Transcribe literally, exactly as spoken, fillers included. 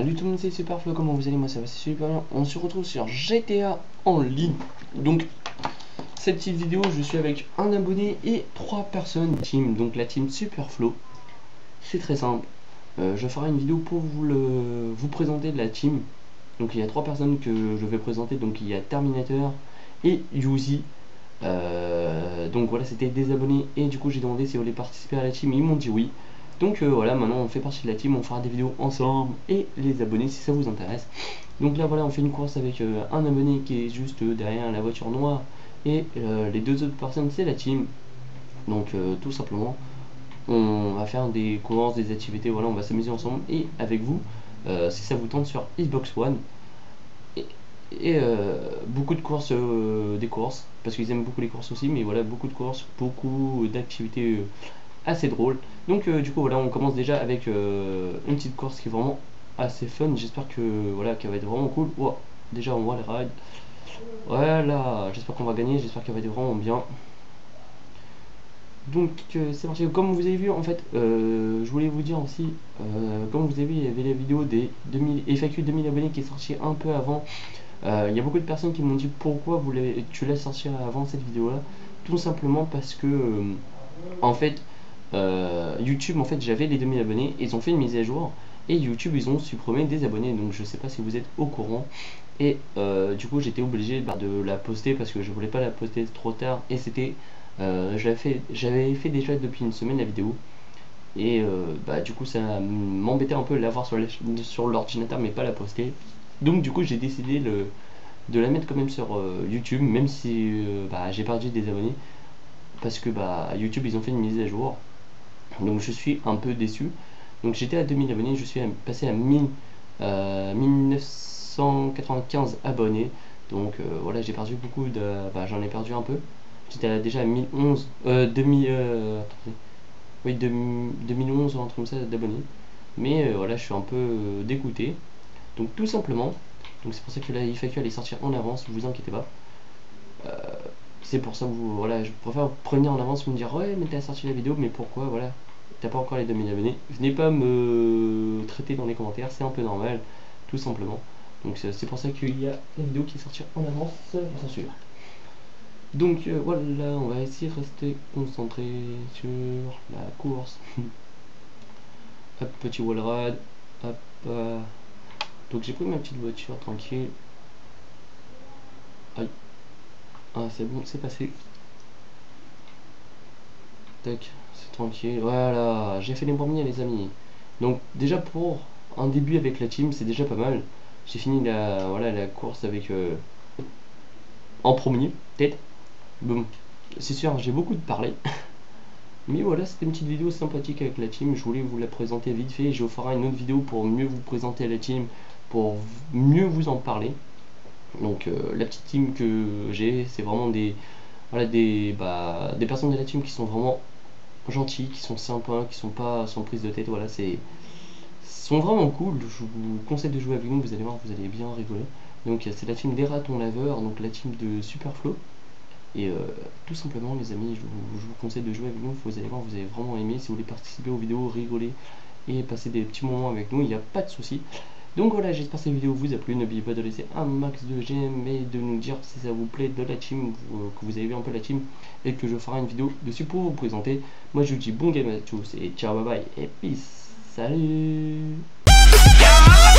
Salut tout le monde, c'est Superflo, comment vous allez? Moi ça va, c'est super bien. On se retrouve sur G T A en ligne. Donc cette petite vidéo, je suis avec un abonné et trois personnes team, donc la team Superflo. C'est très simple, euh, je ferai une vidéo pour vous, le, vous présenter de la team. Donc il y a trois personnes que je vais présenter, donc il y a Terminator et Yuzi. euh, Donc voilà, c'était des abonnés et du coup j'ai demandé s'ils voulaient participer à la team, ils m'ont dit oui. Donc euh, voilà, maintenant on fait partie de la team, on fera des vidéos ensemble et les abonnés si ça vous intéresse. Donc là voilà, on fait une course avec euh, un abonné qui est juste euh, derrière la voiture noire et euh, les deux autres personnes c'est la team. Donc euh, tout simplement, on va faire des courses, des activités, voilà, on va s'amuser ensemble et avec vous, euh, si ça vous tente sur Xbox One. Et, et euh, beaucoup de courses, euh, des courses, parce qu'ils aiment beaucoup les courses aussi, mais voilà, beaucoup de courses, beaucoup d'activités euh, assez drôles. Donc euh, du coup voilà, on commence déjà avec euh, une petite course qui est vraiment assez fun. J'espère que voilà, qu'elle va être vraiment cool. Wow, déjà on voit les rides. Voilà, j'espère qu'on va gagner, j'espère qu'elle va être vraiment bien. Donc euh, c'est parti. Comme vous avez vu en fait, euh, je voulais vous dire aussi, euh, comme vous avez vu, il y avait la vidéo des deux mille F A Q deux mille abonnés qui est sortie un peu avant. Euh, il y a beaucoup de personnes qui m'ont dit pourquoi vous tu l'as sorti avant cette vidéo là. Tout simplement parce que euh, en fait euh, YouTube, en fait j'avais les deux mille abonnés, ils ont fait une mise à jour et YouTube ils ont supprimé des abonnés, donc je sais pas si vous êtes au courant. Et euh, du coup j'étais obligé bah, de la poster parce que je voulais pas la poster trop tard et c'était euh, j'avais fait, j'avais fait déjà depuis une semaine la vidéo et euh, bah du coup ça m'embêtait un peu de l'avoir sur sur l'ordinateur mais pas la poster. Donc du coup j'ai décidé le, de la mettre quand même sur euh, YouTube, même si euh, bah, j'ai perdu des abonnés parce que bah YouTube ils ont fait une mise à jour. Donc je suis un peu déçu. Donc j'étais à deux mille abonnés, je suis passé à mille, euh, mille neuf cent quatre-vingt-quinze abonnés. Donc euh, voilà, j'ai perdu beaucoup de. Bah, j'en ai perdu un peu. J'étais déjà à mille onze, euh, deux mille, euh, oui, deux mille onze ou un truc comme ça d'abonnés. Mais euh, voilà, je suis un peu euh, dégoûté. Donc tout simplement, donc c'est pour ça que la F A Q allait sortir en avance, vous inquiétez pas. Euh, c'est pour ça que vous, voilà, je préfère vous prévenir en avance, vous me dire ouais mais t'as sorti la vidéo, mais pourquoi, voilà, t'as pas encore les deux mille abonnés. Venez pas me traiter dans les commentaires, c'est un peu normal, tout simplement. Donc c'est pour ça qu'il y a la vidéo qui est sortie en avance, bien sûr. Donc euh, voilà, on va essayer de rester concentré sur la course. Hop, petit wall ride, hop. Euh. Donc j'ai pris ma petite voiture tranquille. Aïe. Ah c'est bon, c'est passé. Tac, c'est tranquille. Voilà, j'ai fait les premiers les amis. Donc déjà pour un début avec la team, c'est déjà pas mal. J'ai fini la, voilà, la course avec euh, en premier, peut-être. Bon, c'est sûr, j'ai beaucoup de parler. Mais voilà, c'était une petite vidéo sympathique avec la team. Je voulais vous la présenter vite fait. Je vous ferai une autre vidéo pour mieux vous présenter la team, pour mieux vous en parler. Donc euh, la petite team que j'ai, c'est vraiment des, voilà, des, bah, des personnes de la team qui sont vraiment gentils, qui sont sympas, qui sont pas sans prise de tête. Voilà, c'est sont vraiment cool. Je vous conseille de jouer avec nous, vous allez voir, vous allez bien rigoler. Donc c'est la team des ratons laveurs, donc la team de Superflo. Et euh, tout simplement les amis, je vous, je vous conseille de jouer avec nous, vous allez voir, vous allez vraiment aimer. Si vous voulez participer aux vidéos, rigoler et passer des petits moments avec nous, il n'y a pas de souci. Donc voilà, j'espère que cette vidéo vous a plu. N'oubliez pas de laisser un max de j'aime et de nous dire si ça vous plaît de la team, que vous avez vu un peu la team et que je ferai une vidéo dessus pour vous présenter. Moi je vous dis bon game à tous et ciao, bye bye et peace. Salut.